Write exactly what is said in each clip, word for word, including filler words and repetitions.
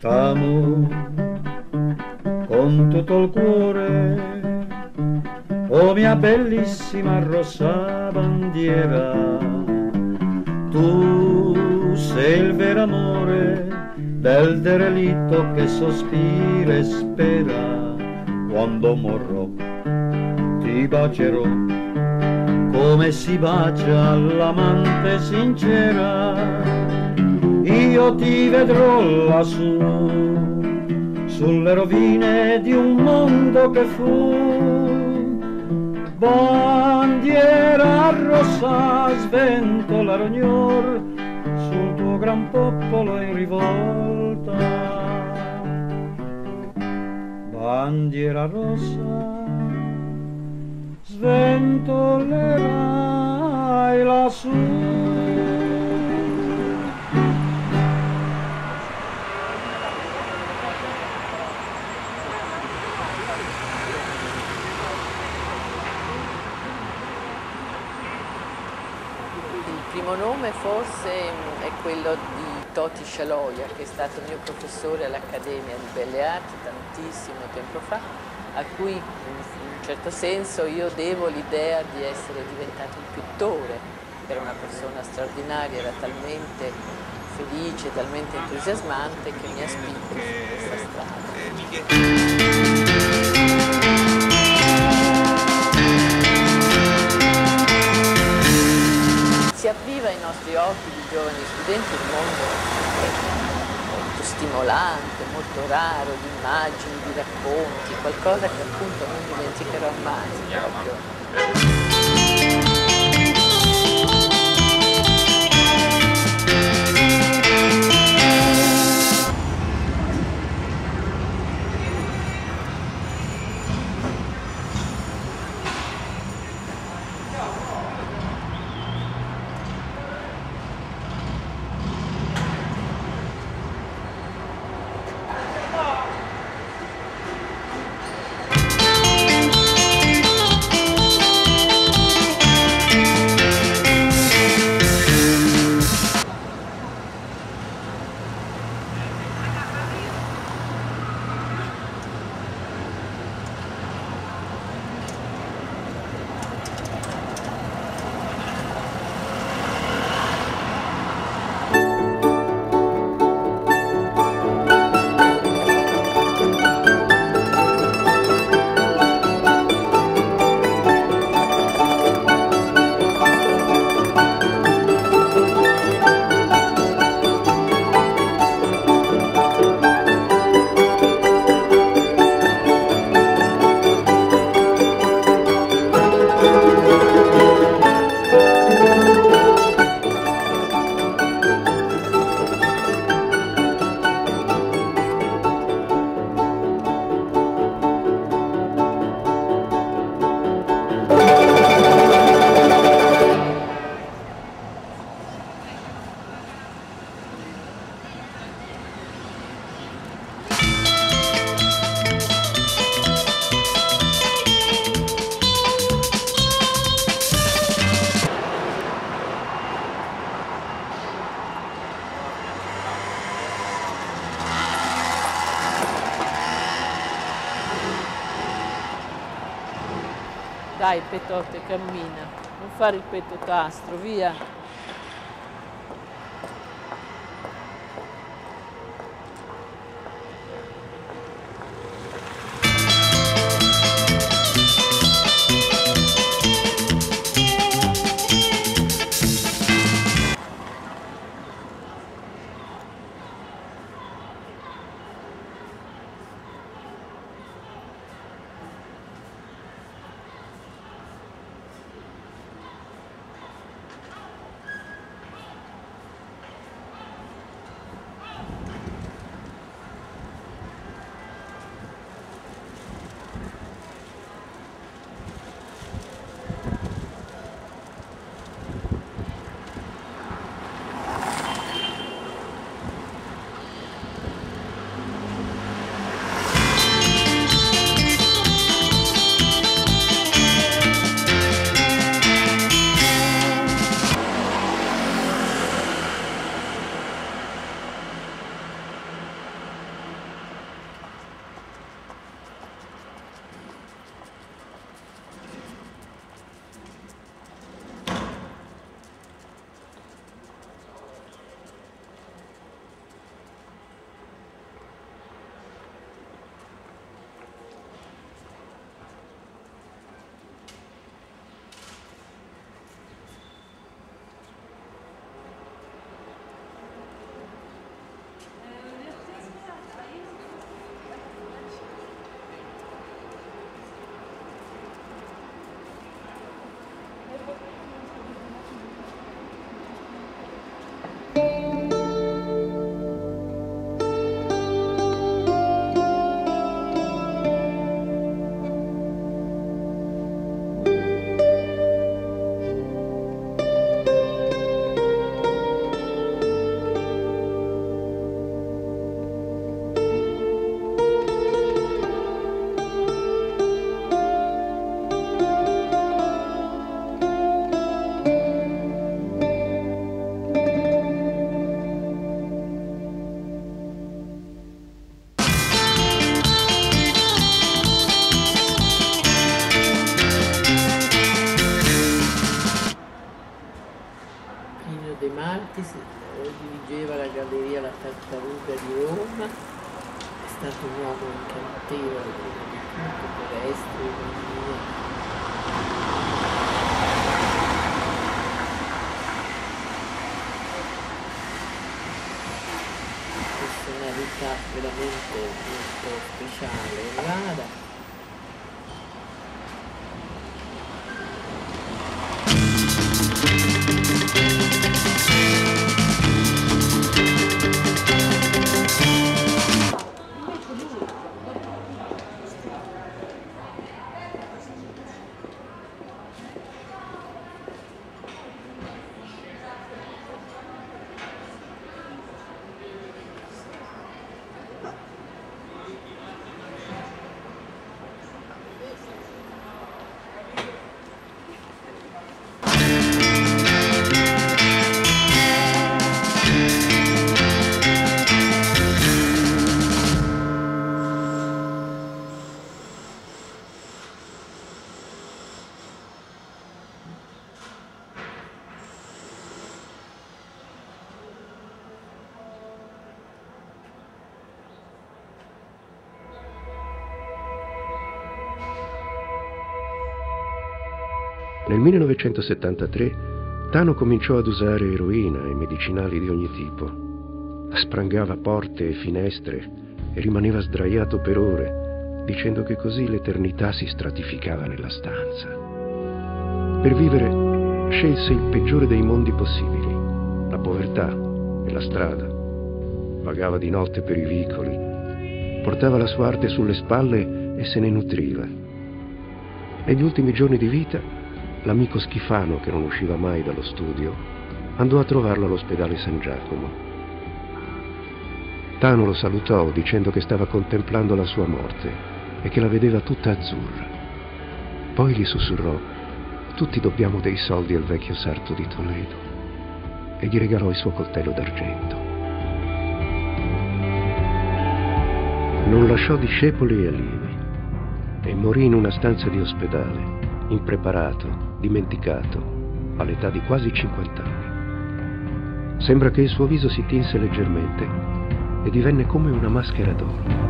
T'amo con tutto il cuore, oh mia bellissima rossa bandiera. Tu sei il vero amore del derelitto che sospira e spera. Quando morrò ti bacerò come si bacia l'amante sincera. Io ti vedrò lassù, sulle rovine di un mondo che fu. Bandiera rossa sventola rognor sul tuo gran popolo in rivolta. Bandiera rossa sventolerai lassù. Il primo nome forse è quello di Toti Scialoia, che è stato mio professore all'Accademia di Belle Arti tantissimo tempo fa, a cui in un certo senso io devo l'idea di essere diventato un pittore. Era una persona straordinaria, era talmente felice, talmente entusiasmante che mi ha spinto su questa strada. Si avviva ai nostri occhi di giovani studenti un mondo molto stimolante, molto raro, di immagini, di racconti, qualcosa che appunto non dimenticherò mai proprio. Dai, Petote, cammina, non fare il petto castro, via. Belleatti, si dirigeva la Galleria La Tartaruga di Roma, è stato un uomo incantevole, prima di tutto, per esteri, economia. Personalità veramente molto speciale e rara. Nel millenovecentosettantatré Tano cominciò ad usare eroina e medicinali di ogni tipo. Sprangava porte e finestre e rimaneva sdraiato per ore, dicendo che così l'eternità si stratificava nella stanza. Per vivere scelse il peggiore dei mondi possibili, la povertà e la strada. Vagava di notte per i vicoli, portava la sua arte sulle spalle e se ne nutriva. Negli ultimi giorni di vita, l'amico Schifano, che non usciva mai dallo studio, andò a trovarlo all'ospedale San Giacomo. Tano lo salutò dicendo che stava contemplando la sua morte e che la vedeva tutta azzurra. Poi gli sussurrò: tutti dobbiamo dei soldi al vecchio sarto di Toledo, e gli regalò il suo coltello d'argento. Non lasciò discepoli e allievi e morì in una stanza di ospedale, impreparato, dimenticato, all'età di quasi cinquanta anni. Sembra che il suo viso si tinse leggermente e divenne come una maschera d'oro.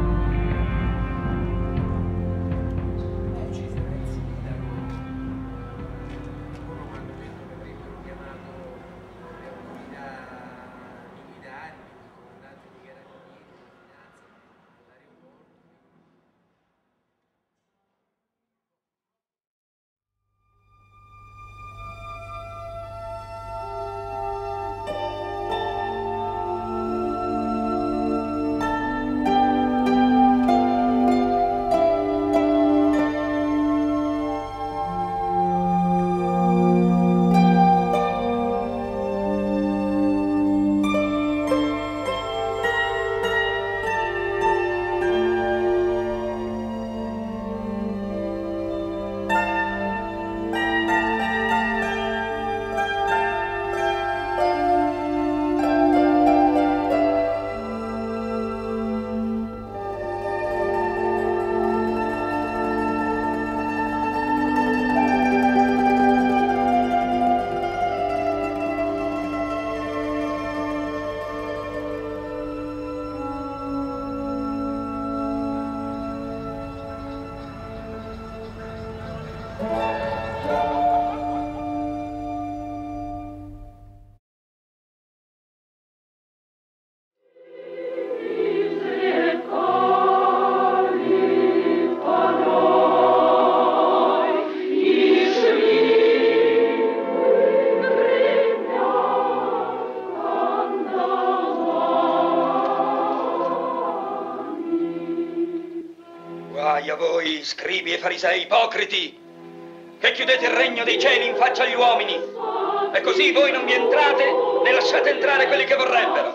Guai a voi, scribi e farisei ipocriti, che chiudete il regno dei cieli in faccia agli uomini, e così voi non vi entrate né lasciate entrare quelli che vorrebbero.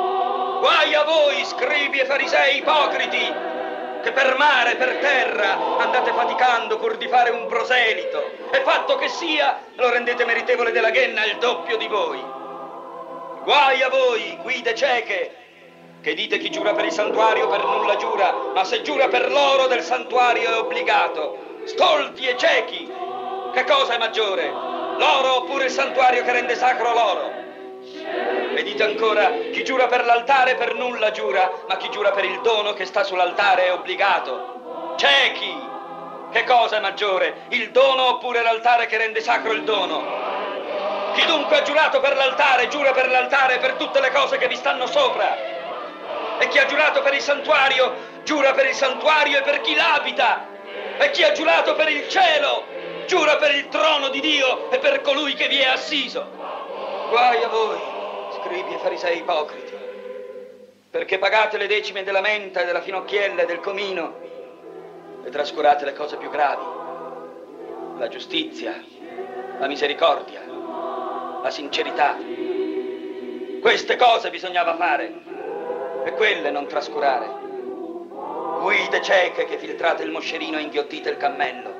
Guai a voi, scribi e farisei ipocriti, che per mare e per terra andate faticando pur di fare un proselito, e fatto che sia, lo rendete meritevole della ghenna il doppio di voi. Guai a voi, guide cieche, che dite chi giura per il santuario per nulla giura, ma se giura per l'oro del santuario è obbligato. Stolti e ciechi, che cosa è maggiore? L'oro oppure il santuario che rende sacro l'oro? E dite ancora, chi giura per l'altare per nulla giura, ma chi giura per il dono che sta sull'altare è obbligato. Ciechi! Che cosa è maggiore, il dono oppure l'altare che rende sacro il dono? Chi dunque ha giurato per l'altare, giura per l'altare e per tutte le cose che vi stanno sopra. E chi ha giurato per il santuario, giura per il santuario e per chi l'abita. E chi ha giurato per il cielo, giura per il trono di Dio e per colui che vi è assiso. Guai a voi, scribi e farisei ipocriti, perché pagate le decime della menta e della finocchiella e del comino e trascurate le cose più gravi, la giustizia, la misericordia, la sincerità. Queste cose bisognava fare e quelle non trascurare. Guide cieche che filtrate il moscerino e inghiottite il cammello.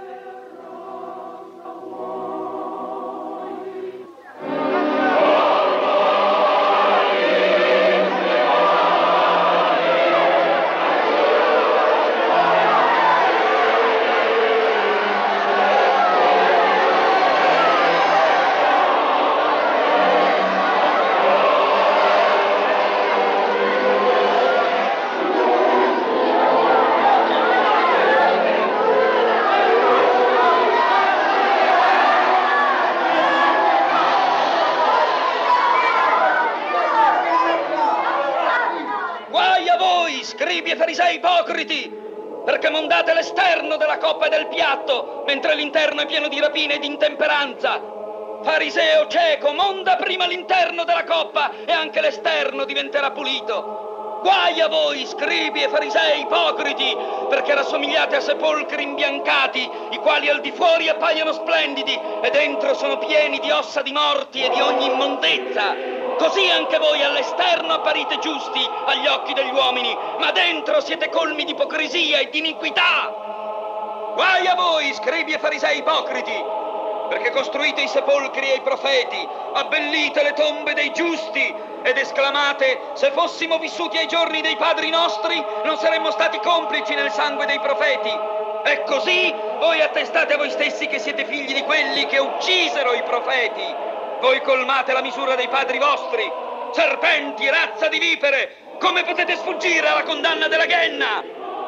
Farisei ipocriti, perché mondate l'esterno della coppa e del piatto, mentre l'interno è pieno di rapine e di intemperanza. Fariseo cieco, monda prima l'interno della coppa e anche l'esterno diventerà pulito. Guai a voi, scribi e farisei ipocriti, perché rassomigliate a sepolcri imbiancati, i quali al di fuori appaiono splendidi e dentro sono pieni di ossa di morti e di ogni immondezza. Così anche voi all'esterno apparite giusti agli occhi degli uomini, ma dentro siete colmi di ipocrisia e di iniquità. Guai a voi, scribi e farisei ipocriti, perché costruite i sepolcri e i profeti, abbellite le tombe dei giusti ed esclamate: se fossimo vissuti ai giorni dei padri nostri, non saremmo stati complici nel sangue dei profeti. E così voi attestate a voi stessi che siete figli di quelli che uccisero i profeti. Voi colmate la misura dei padri vostri. Serpenti, razza di vipere, come potete sfuggire alla condanna della ghenna?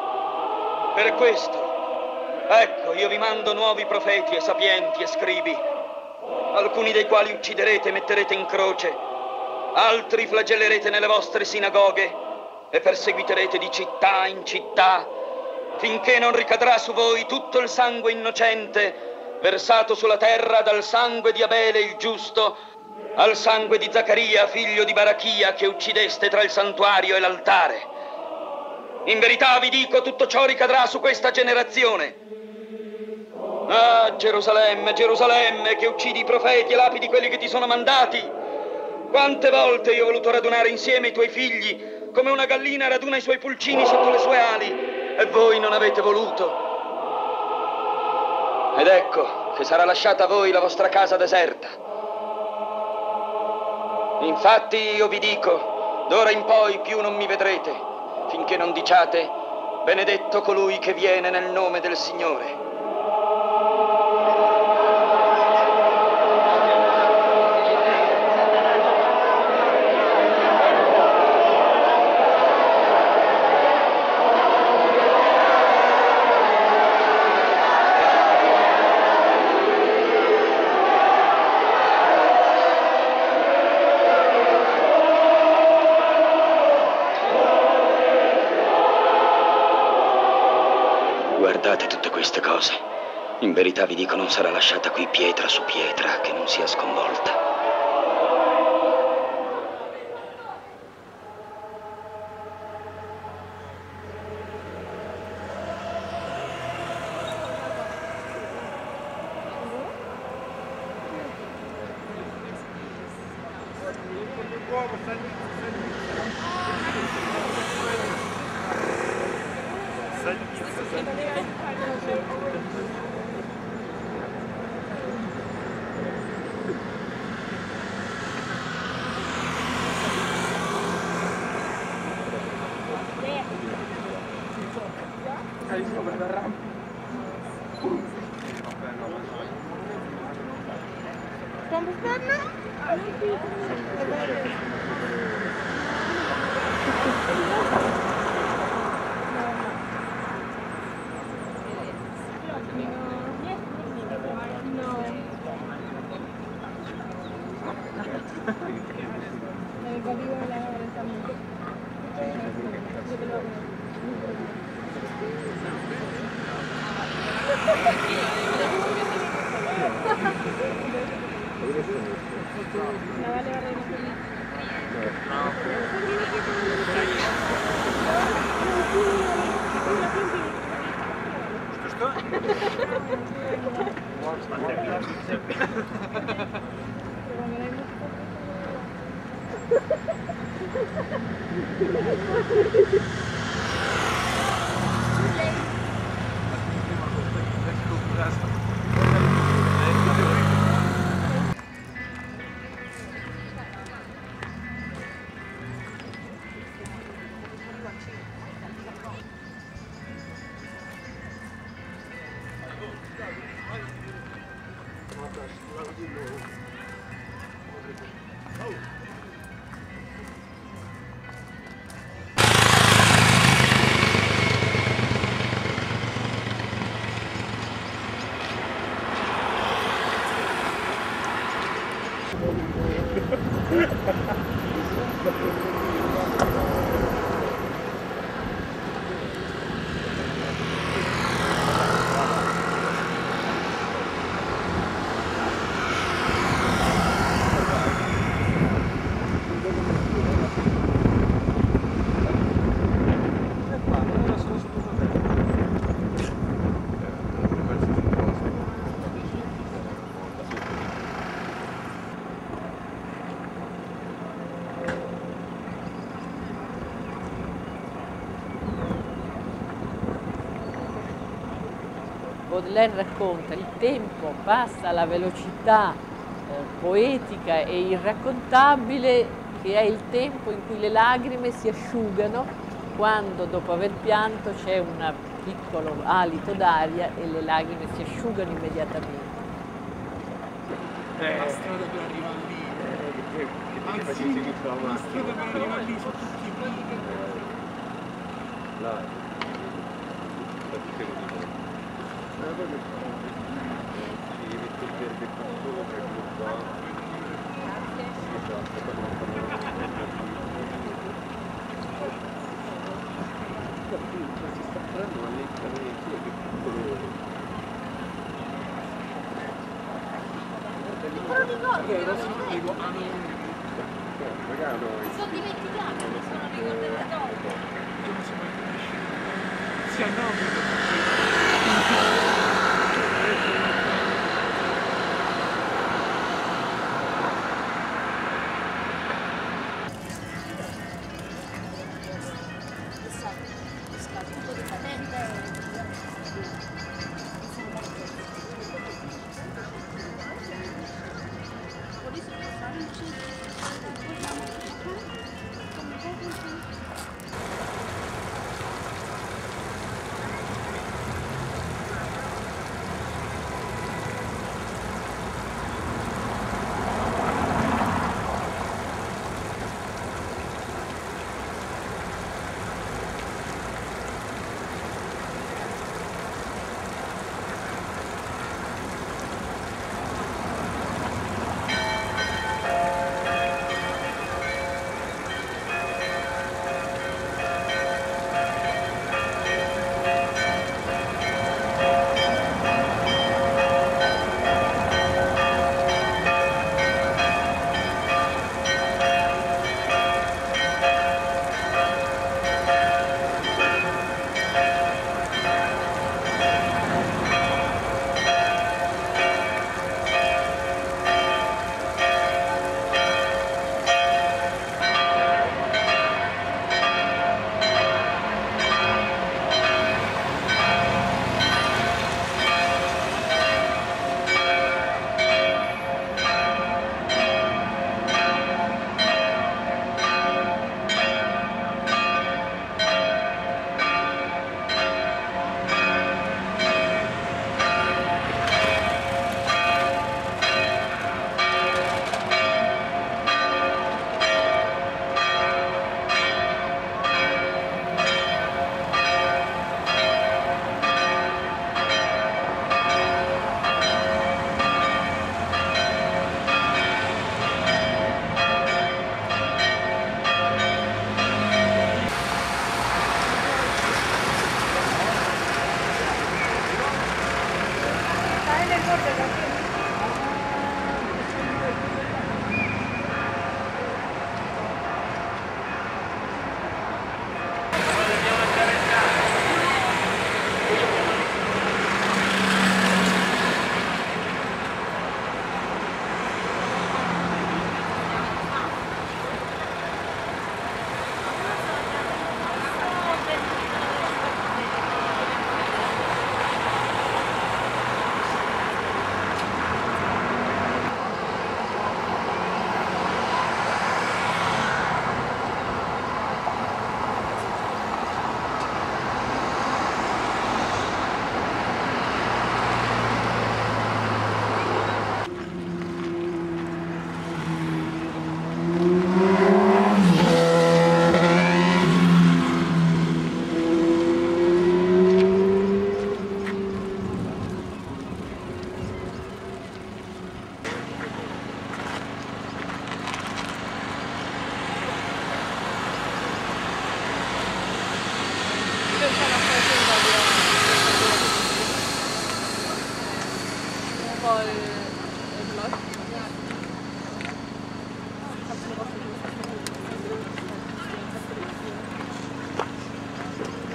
Per questo, ecco, io vi mando nuovi profeti e sapienti e scribi, alcuni dei quali ucciderete e metterete in croce, altri flagellerete nelle vostre sinagoghe e perseguiterete di città in città, finché non ricadrà su voi tutto il sangue innocente versato sulla terra dal sangue di Abele il giusto al sangue di Zaccaria, figlio di Barachia, che uccideste tra il santuario e l'altare. In verità vi dico, tutto ciò ricadrà su questa generazione. Ah, Gerusalemme, Gerusalemme, che uccidi i profeti e lapidi quelli che ti sono mandati. Quante volte io ho voluto radunare insieme i tuoi figli, come una gallina raduna i suoi pulcini sotto le sue ali, e voi non avete voluto. Ed ecco che sarà lasciata a voi la vostra casa deserta. Infatti io vi dico, d'ora in poi più non mi vedrete, finché non diciate: benedetto colui che viene nel nome del Signore. Guardate tutte queste cose. In verità vi dico, non sarà lasciata qui pietra su pietra che non sia sconvolta. Kan beginnen? Baudelaire racconta il tempo passa alla velocità eh, poetica e irraccontabile che è il tempo in cui le lagrime si asciugano quando dopo aver pianto c'è un piccolo alito d'aria e le lagrime si asciugano immediatamente. Eh, la strada per arrivare lì, eh, anzi, la strada per arrivare lì sono tutti i brividi. Là. Eh, poi mi si mette il verde qua sopra, quello qua. Esatto, poi non fanno si sta prendendo lentamente, che piccolo. Non ricordo, eh, lo so, dico, ah no, magari noi. sono dimenticati, mi sono ricordata dopo. io non so mai come uscire. Si annobbiano.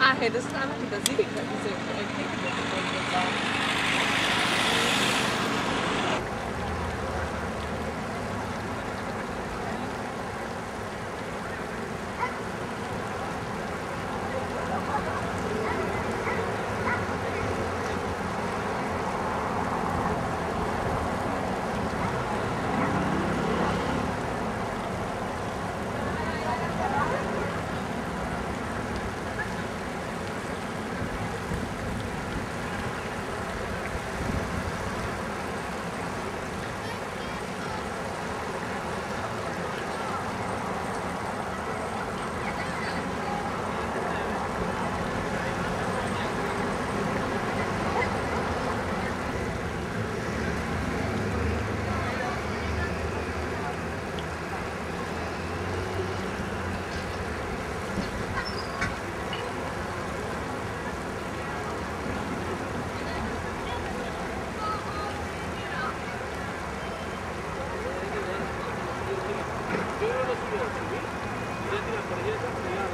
daher, das sind einfach die Basilika, diese Kirche. Yo no lo subí, subí, y ya tiras para allá, ya para allá.